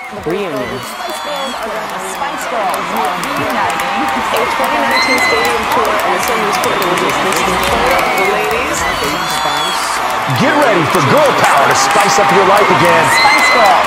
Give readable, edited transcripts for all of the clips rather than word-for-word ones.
Reunion. Spice Girls are reuniting A 2019 stadium tour and the St. Louis Port Religious listening for the ladies. Get ready for girl power to spice up your life again. Spice Girls.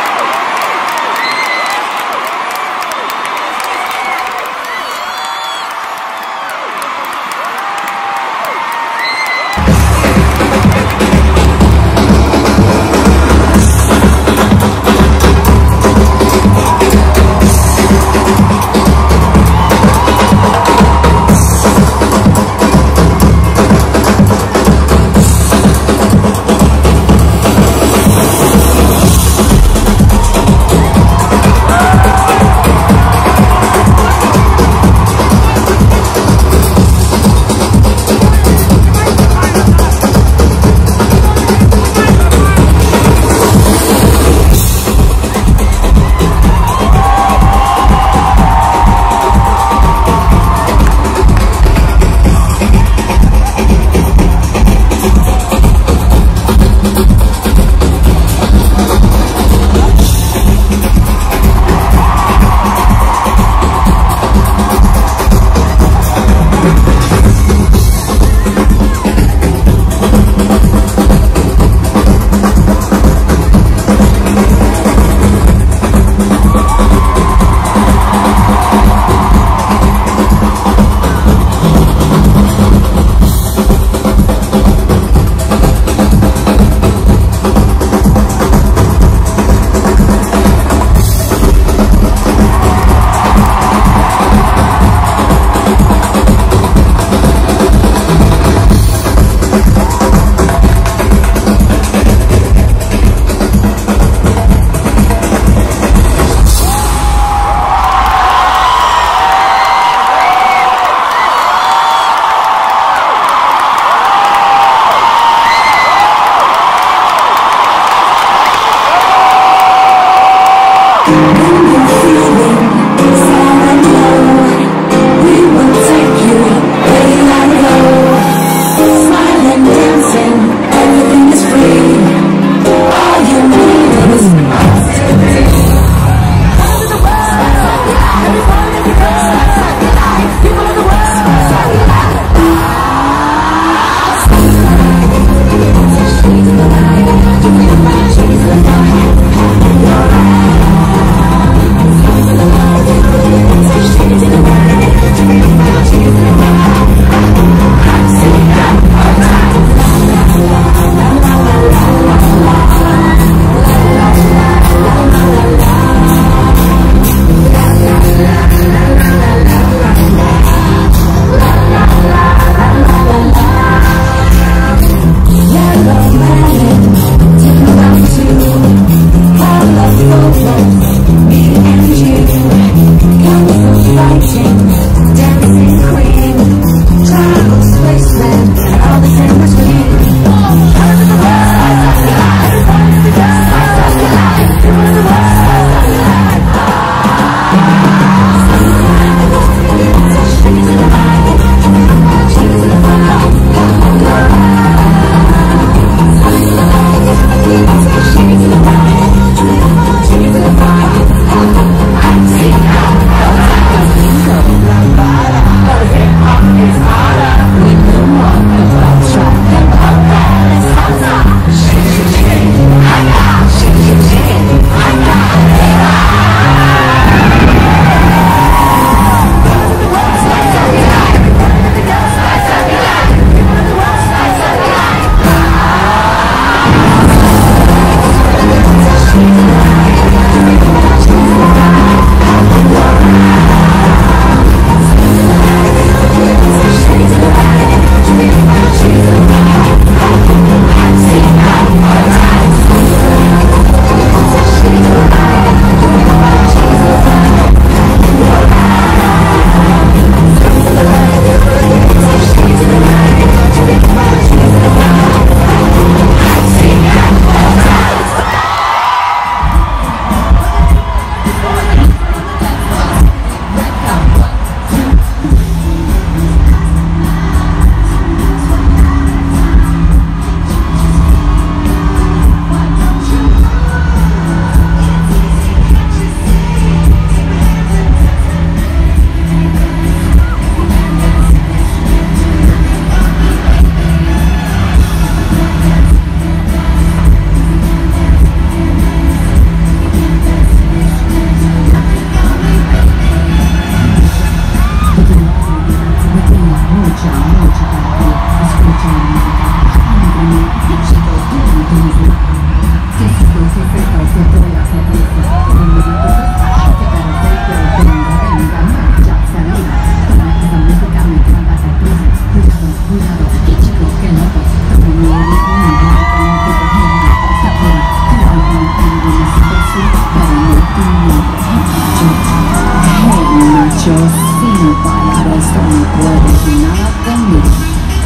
Nacho fino para esto no puedes nada conmigo.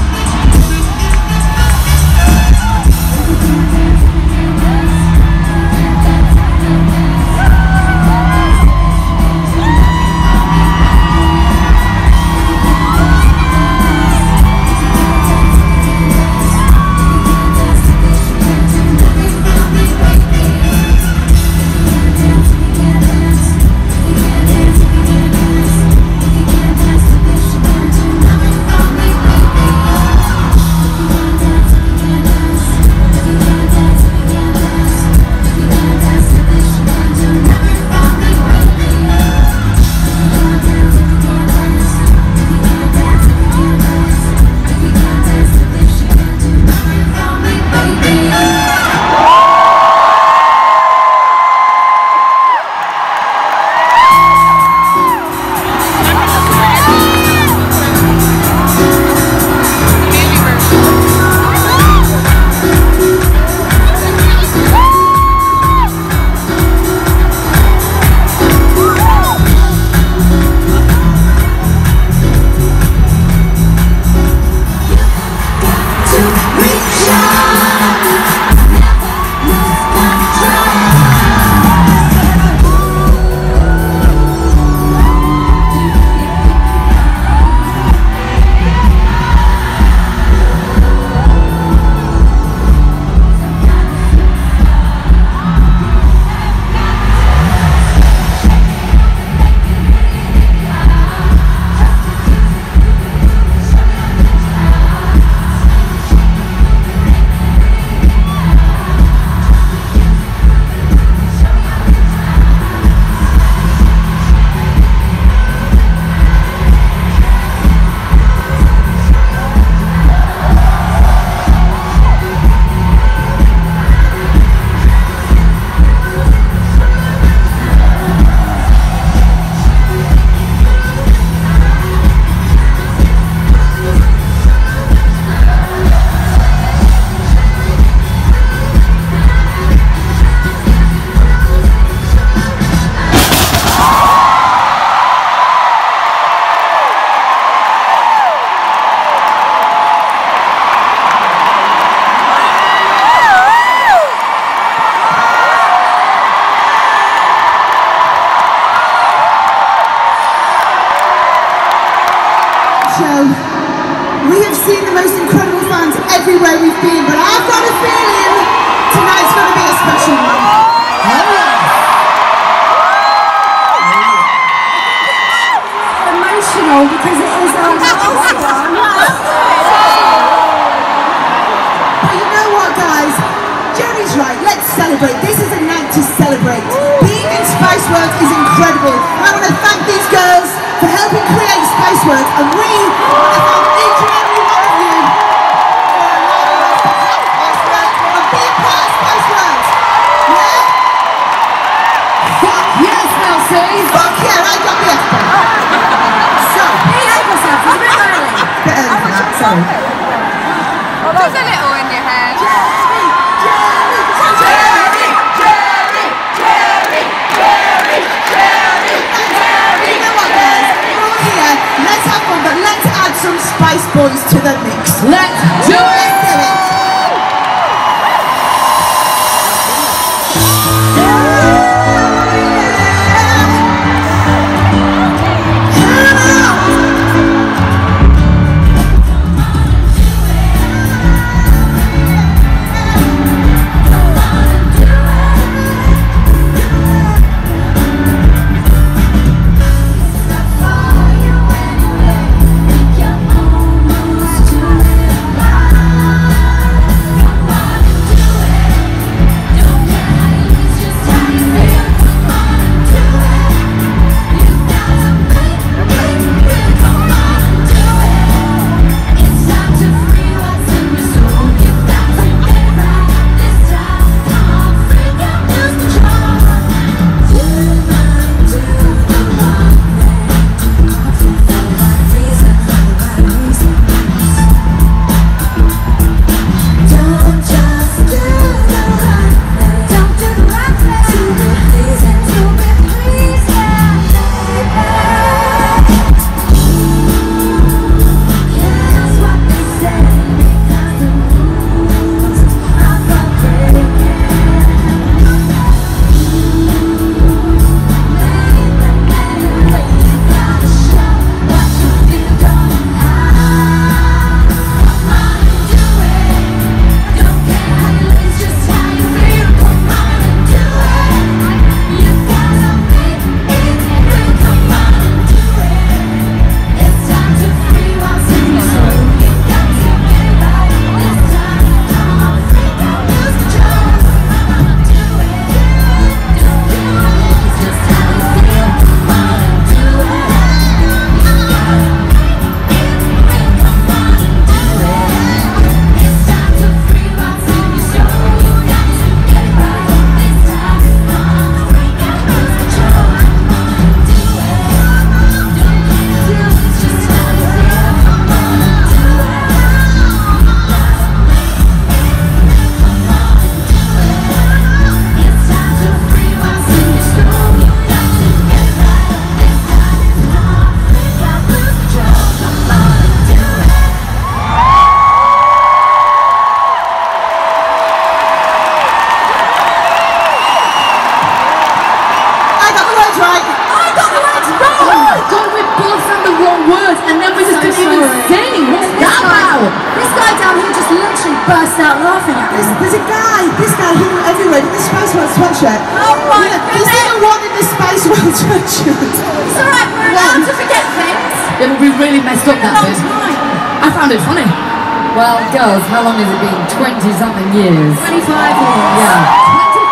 We have seen the most incredible fans everywhere we've been, but I've got a feeling tonight's going to be a special one. Emotional because it is our last one. But you know what, guys? Jerry's right. Let's celebrate. This is a night to celebrate. Being in Spiceworks is incredible. And I want to thank these girls for helping create Spiceworks, and we want to thank each and every one of you for allowing us to have Spiceworks and be a part of Spiceworks. Yeah? Fuck yes, Nelsie. Fuck yeah, I got the expert. So, Behave yourself, it's a bit early. bit early for that, sorry. There's a little in your head. Let's have fun, but let's add some Spice Boys to the mix. Let's do it! your words, and then we just So didn't even sorry. sing. What's that about? This guy down here just literally burst out laughing at me. There's a guy, this guy here everywhere, in the Space World sweatshirt. Oh my He's goodness! even one in the Space World sweatshirt. It's alright, we're allowed to forget things. Yeah, but we really messed up It's been that a long bit. time. I found it funny. Well, girls, how long has it been? 20-something years. 25 years. Yeah.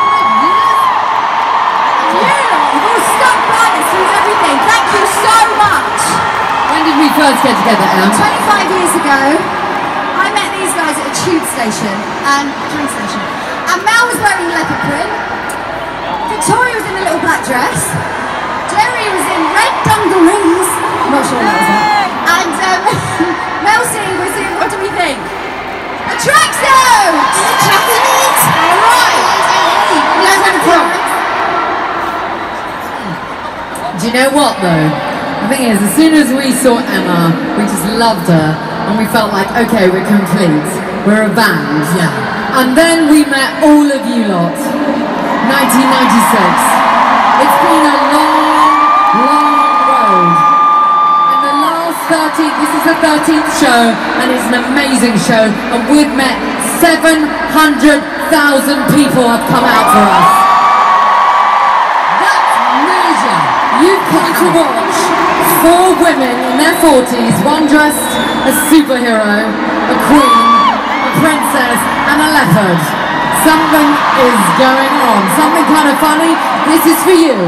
25 years? You've all stuck by us through everything. Thank you so much. When did we first get together, Em? 25 years ago, I met these guys at a tube station and train station. And Mel was wearing leopard print. Victoria was in a little black dress. Jerry was in red dungarees. I'm not sure what that was like. And Mel C was in, what do we think? A tracksuit! Tracksuit! Alright! Let's have a talk. Do you know what, though? The thing is, as soon as we saw Emma, we just loved her, and we felt like, okay, we're complete. We're a band. Yeah. And then we met all of you lot. 1996. It's been a long, long road. And the last 13, this is the 13th show, and it's an amazing show, and we've met 700,000 people have come out for us. That's major. You've come to watch 4 women in their 40s, one dressed as a superhero, a queen, a princess, and a leopard. Something is going on. Something kind of funny. This is for you.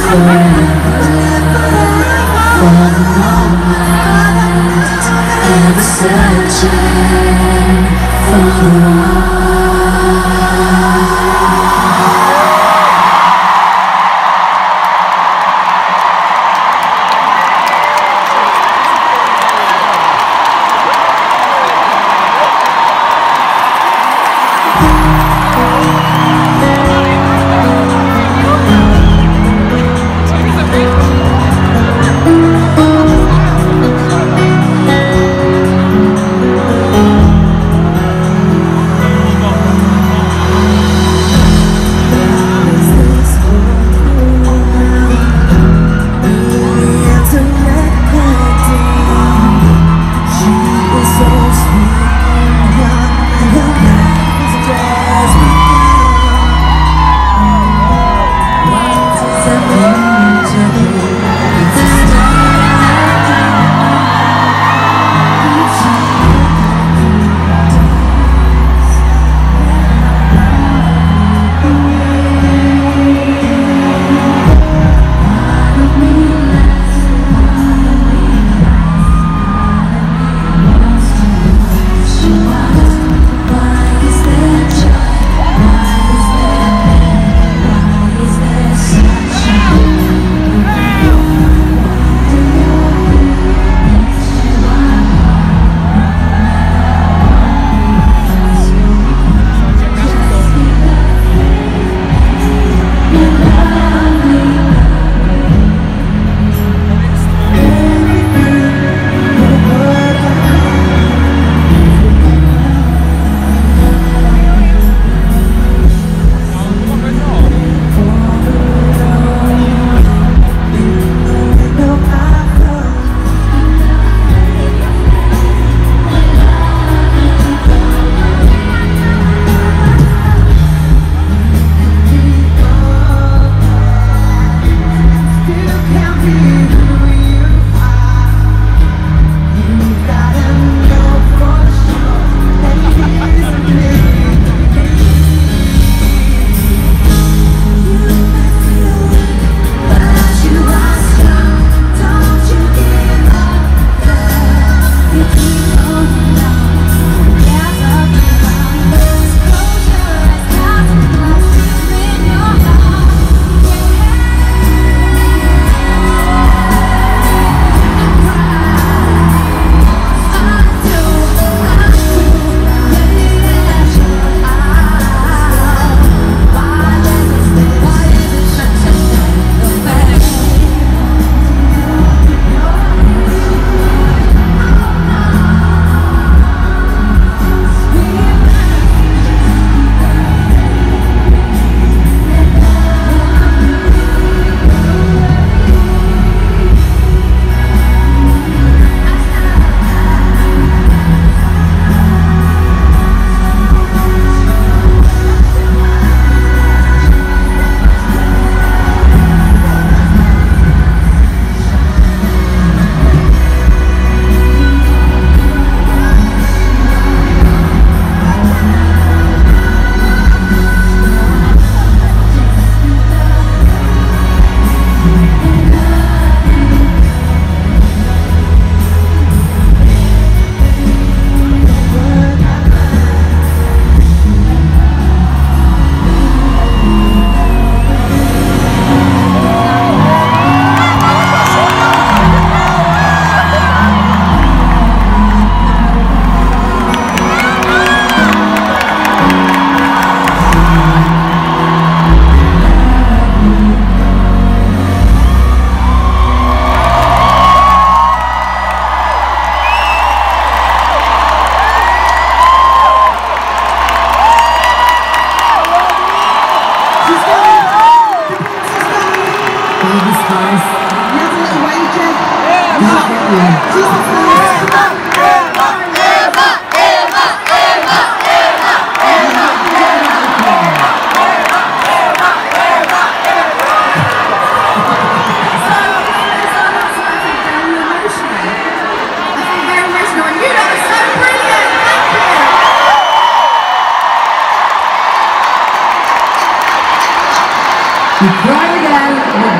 You cried again, you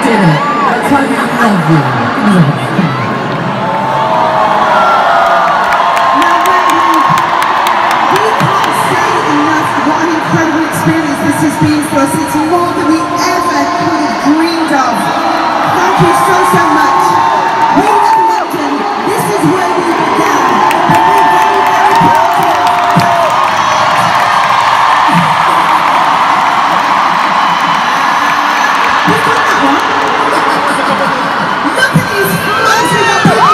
did it. I totally love you. Now, Wembley, we can't say enough what an incredible experience this has been for us. It's more than we ever could have dreamed of. Thank you so, so much. We love London. This is where we began. And we're very, very proud of it. We got that one. Look at these flies we got people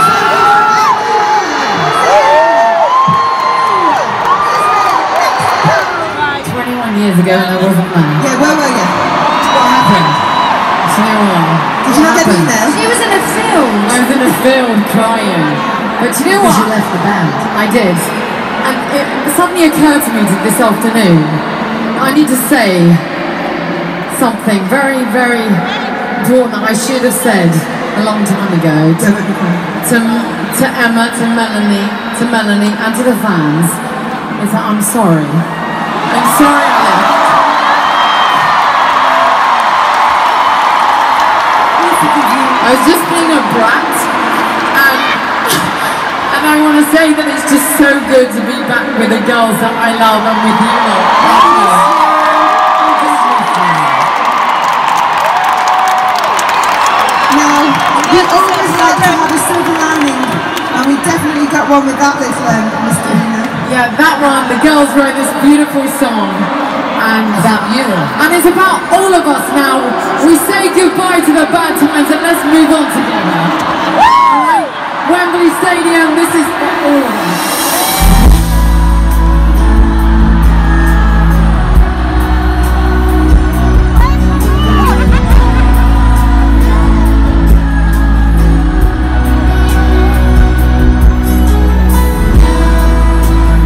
saying. 21 years ago and I wasn't there. Yeah, where were you? What happened? So, Did you not get the email? She was in a field. I was in a field crying. But you know what? Because you left the band. I did. And it suddenly occurred to me this afternoon, I need to say something very, very important that I should have said a long time ago to Emma, to Melanie, and to the fans, is that I'm sorry. I'm sorry I left. I was just being a brat, and I want to say that it's just so good to be back with the girls that I love and with you lot. Now, we always like to have a silver lining, and we definitely got one with that little Mr. Nina. Yeah, that one, the girls wrote this beautiful song. And About you. And it's about all of us now. We say goodbye to the bad times and let's move on together. Alright? Wembley Stadium, this is for all of us.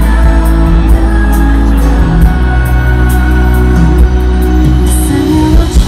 What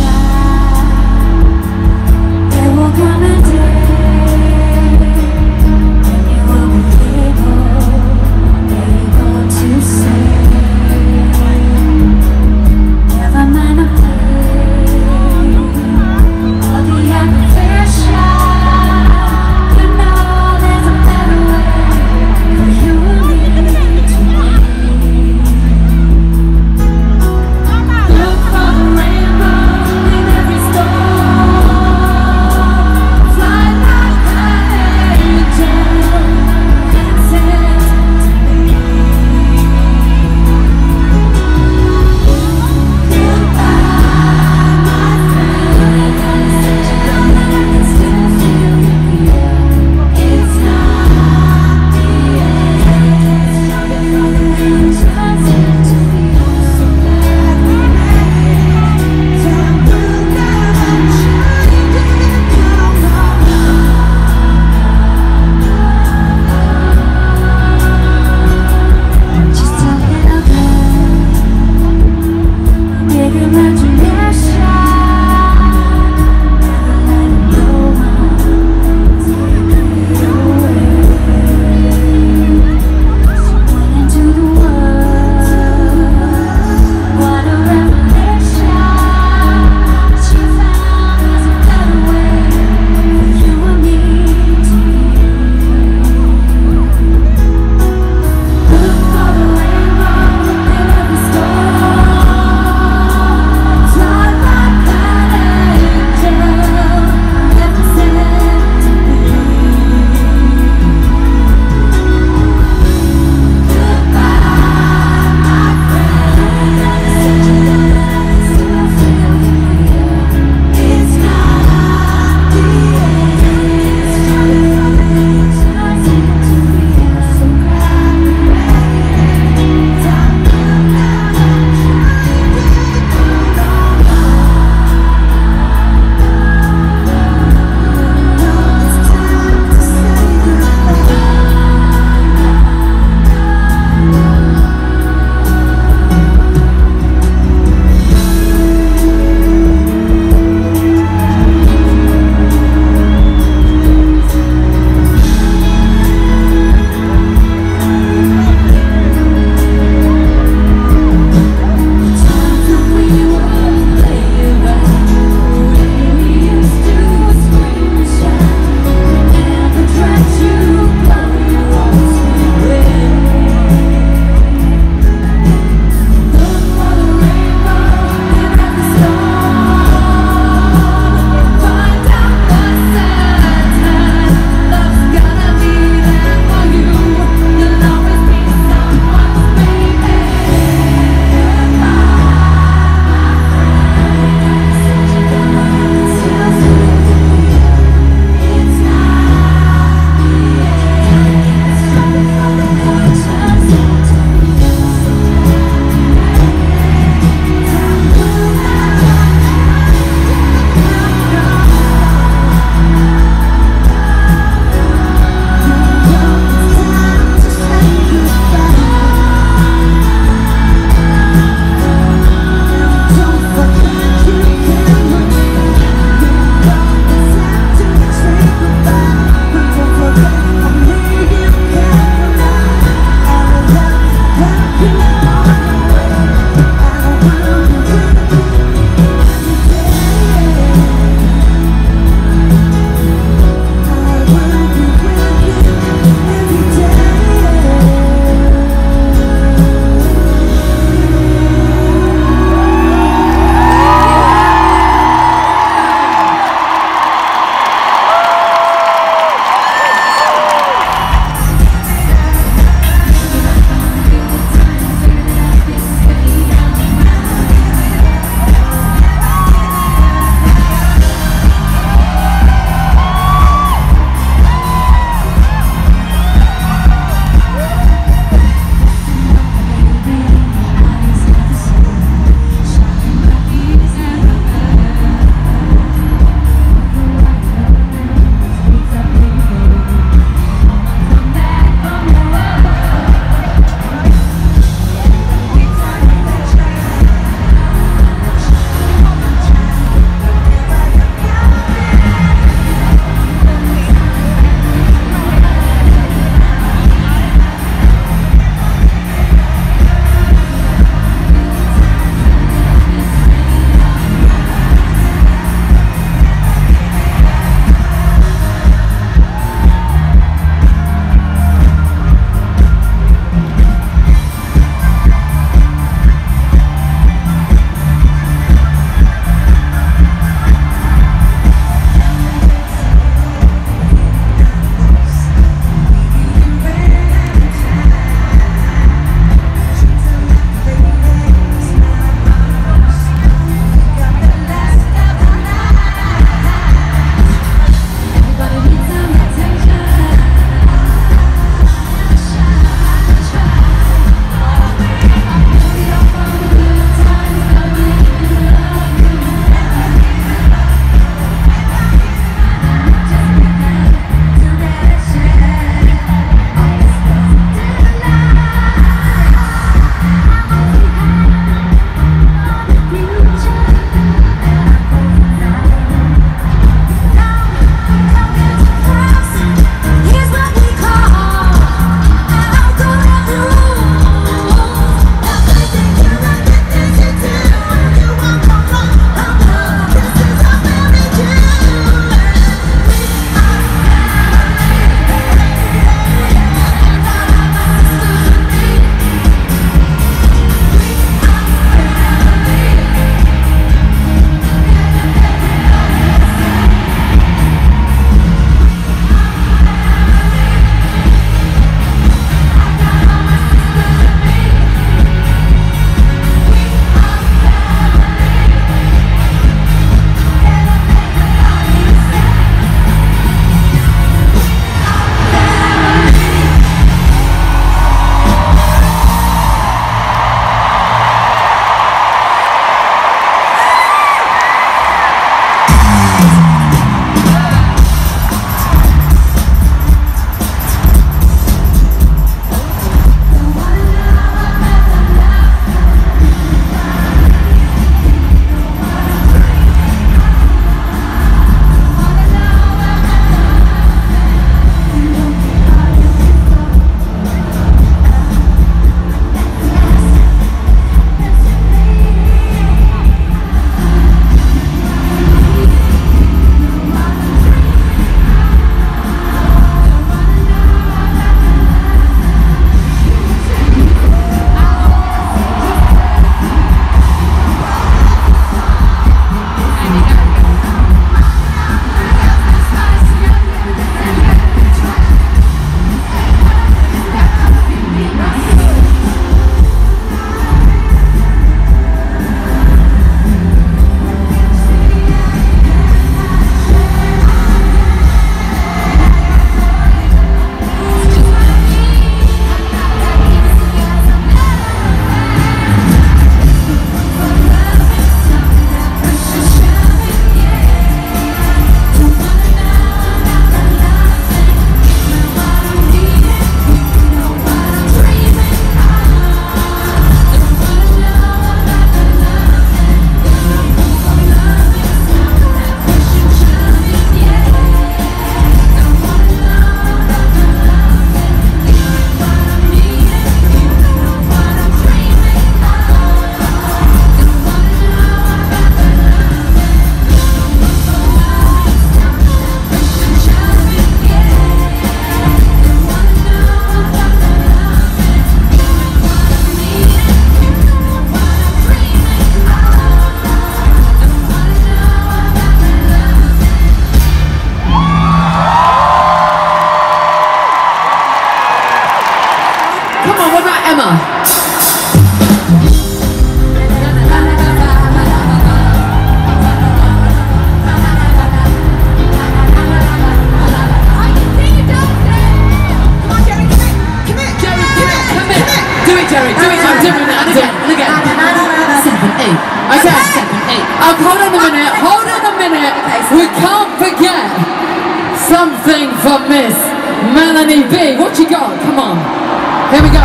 hold on a minute, hold on a minute. We can't forget something for Miss Melanie B. What you got? Come on. Here we go.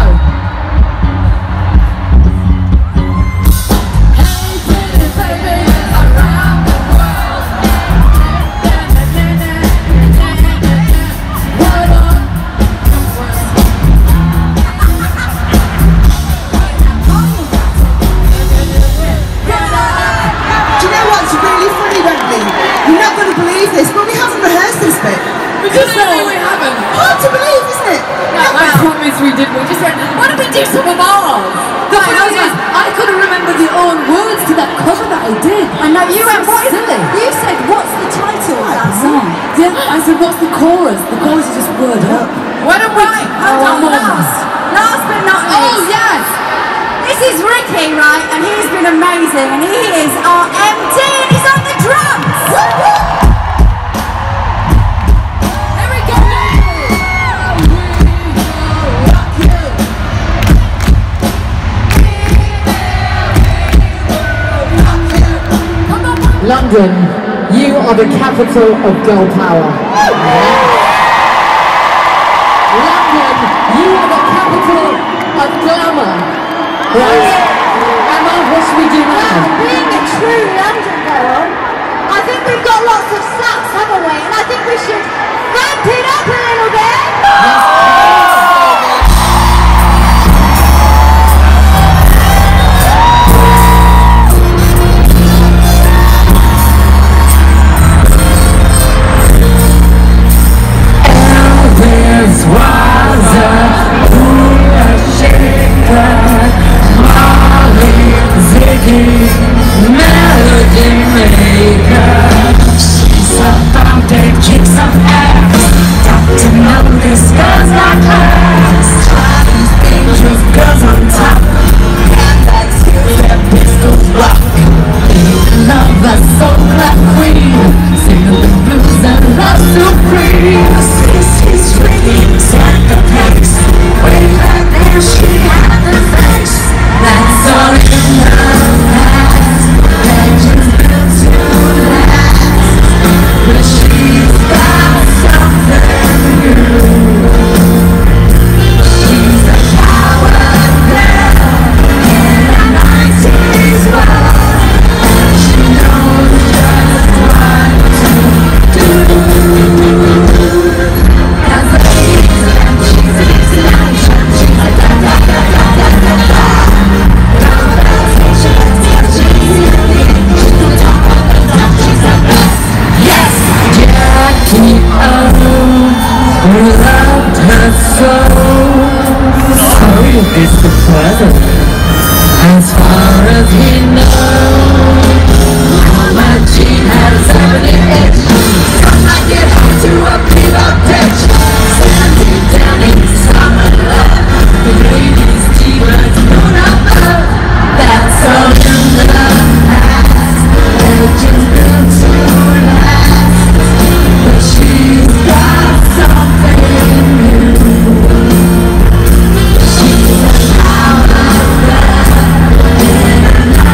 We did. We just went, why don't we do some of ours? The thing is, I couldn't remember the own words to that cover that I did. I know, you went, what is it? You said, what's the title of that song? Yeah, I said, what's the chorus? The chorus is just word up. Why don't we? Hold on, last but not least. Oh, yes! This is Ricky, right? And he's been amazing. And he is our MD, and he's on the drums! Woo-hoo! London, you are the capital of girl power. London, you are the capital of glamour. Right? Emma, what should we do now? Well, being a true London girl, I think we've got lots of slaps, haven't we? And I think we should ramp it up a little bit. As far as he knows, my jean has 78. I get home to a beat-up pitch, standing down in summer love. The ladies' T-birds know not love. That's all in the past. Legends built to last, but she's got something new. She's a power in a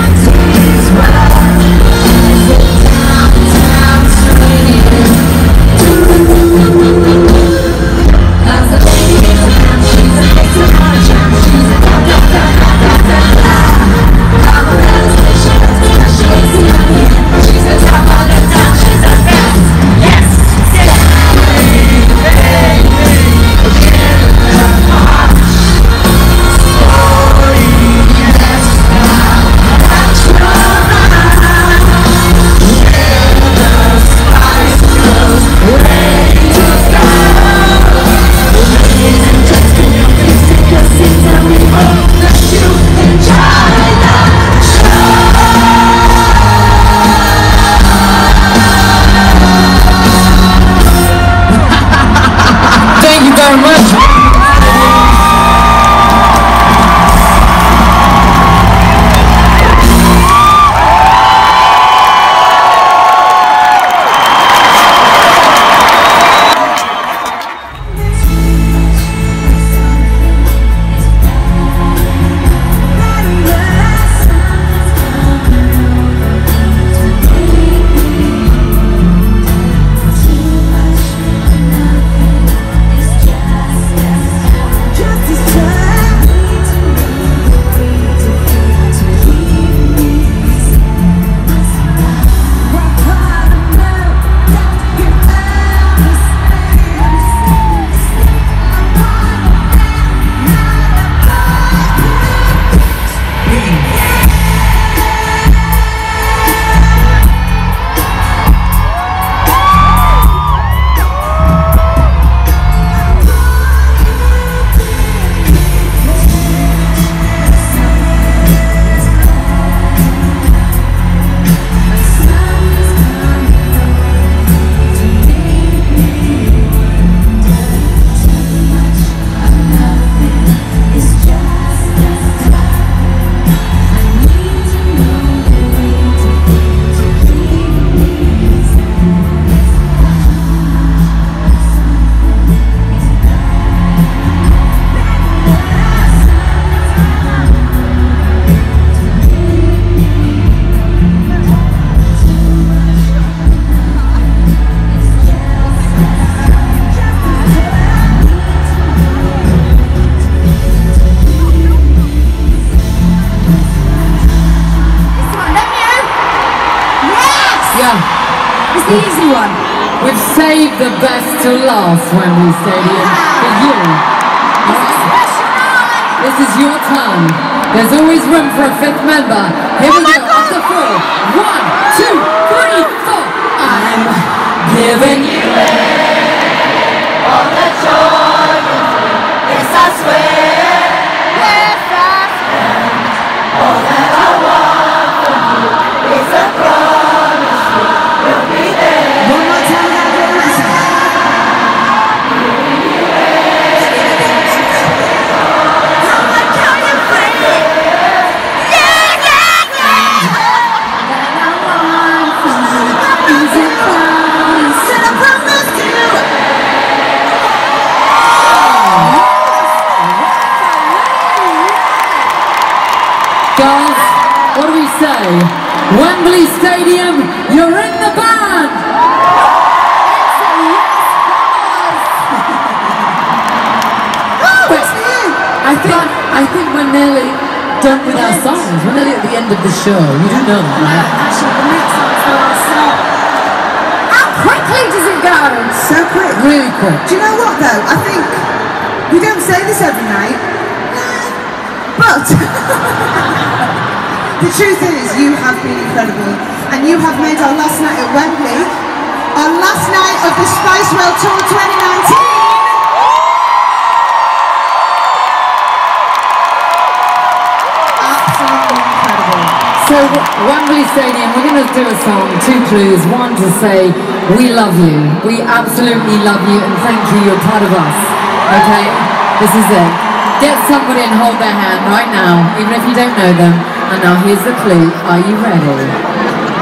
It's the easy one. We've saved the best to last, Wembley Stadium, for you. This is your turn. There's always room for a fifth member. Here we go, on the floor. 1, 2, 3, 4. I'm giving you all the joy. Yes, I swear. Yes, I swear. All that I want from you is a promise you'll be there. One more time, guys. Guys, what do we say? Wembley Stadium, you're in the band! But I think we're nearly done with our songs. We're nearly at the end of the show. You don't know that, right? Actually, the next one's the last song. How quickly does it go? So quick. Really quick. Do you know what though? I think we don't say this every night, but the truth is you have been incredible and you have made our last night at Wembley, our last night of the Spice World Tour 2019. Absolutely incredible. So Wembley Stadium, we're going to do a song, 2 clues. One to say, we love you. We absolutely love you and thank you, you're part of us. Okay? This is it. Get somebody and hold their hand right now, even if you don't know them. And now here's the clue. Are you ready?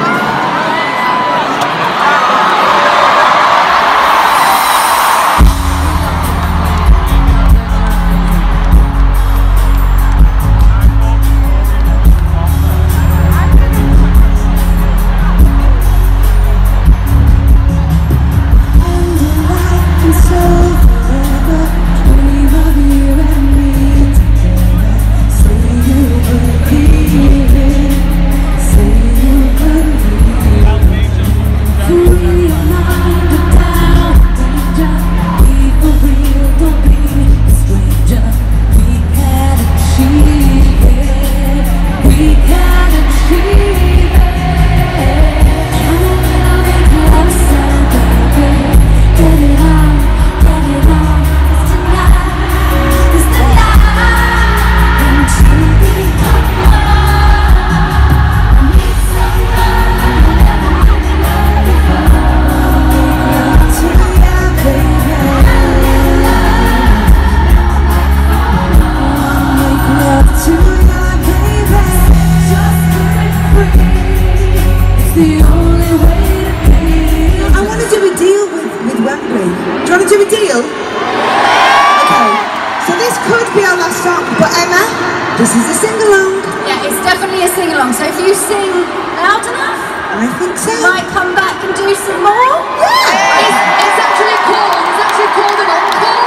This is a sing-along. Yeah, it's definitely a sing-along. So if you sing loud enough, I think so. you might come back and do some more. Yeah. It's actually called an encore.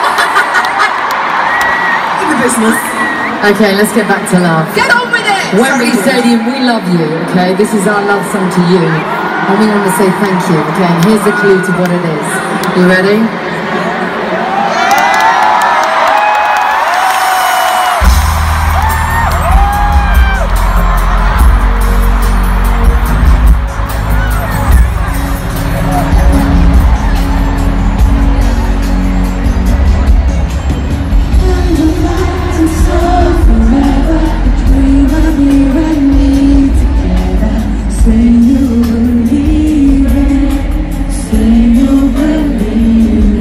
In the business. Okay, let's get back to love. Get on with it. Wembley Stadium, we love you, okay? This is our love song to you. And we want to say thank you, okay? And here's the clue to what it is. You ready? Say you believe it.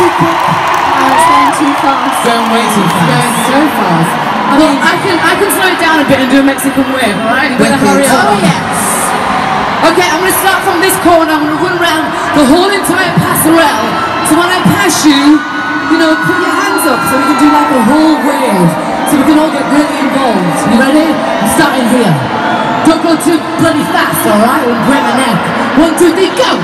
too quick. Oh, it's going too fast. Going way too fast. Going so fast. I Well, mean, I can slow it down a bit and do a Mexican wave, alright? You better hurry up. Oh yes. Okay, I'm gonna start from this corner. I'm gonna run around the whole entire passerelle. So when I pass you, you know, put your hands up so we can do like a whole wave. So we can all get really involved. You ready? I'm starting here. Don't go too bloody fast, alright? We'll break my neck. 1, 2, 3, go!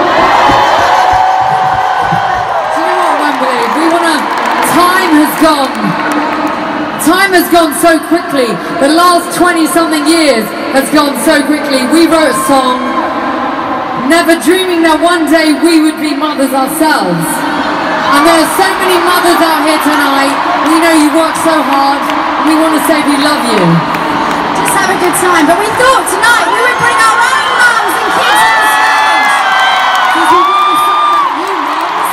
do you know what, Wembley? We wanna. Time has gone. Time has gone so quickly. The last 20-something years has gone so quickly. We wrote a song, never dreaming that one day we would be mothers ourselves. And there are so many mothers out here tonight. We know you work so hard, and we want to say we love you. Just have a good time. But we thought tonight we would bring our own mums and kids on the stage. Because we want to sing about you, mums.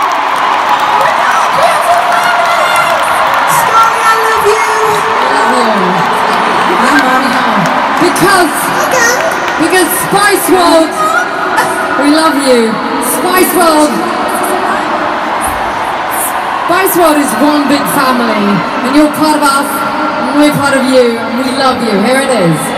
Scarlett, I love you. Because Spice World, we love you. Spice World is one big family, and you're part of us, and we're part of you, and we love you. Here it is.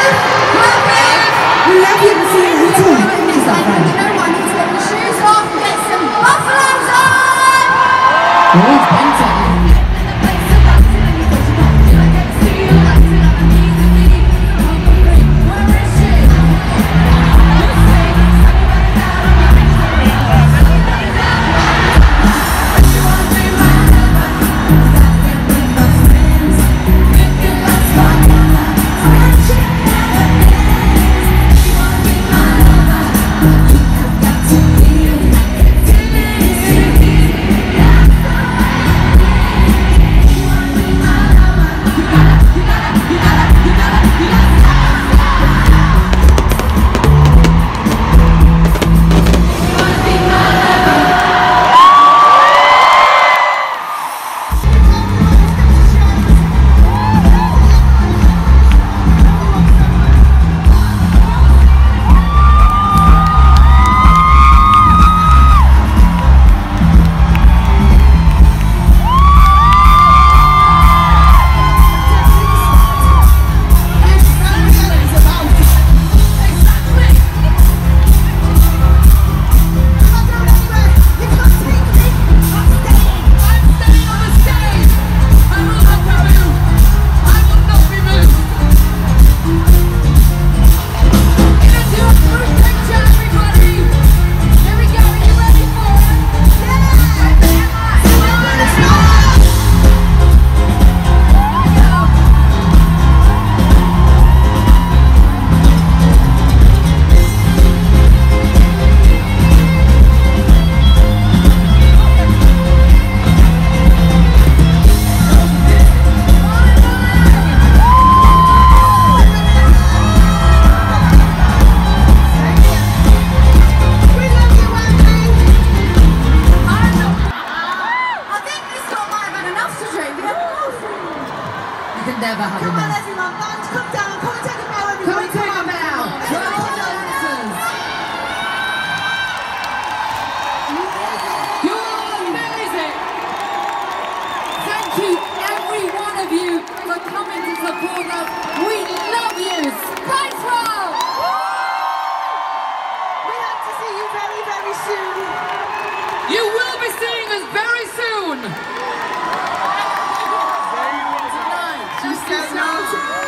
You know what? I need to get my shoes off and get can never have Come on, enough. everyone, band, come down. Come and take a bow, everybody. Come and take on. a bow. Come on. You're all amazing. Thank you, every one of you, for coming to support us. We love you. Spice World. We hope to see you very, very soon. You will be seeing us very soon. Tonight. Just now.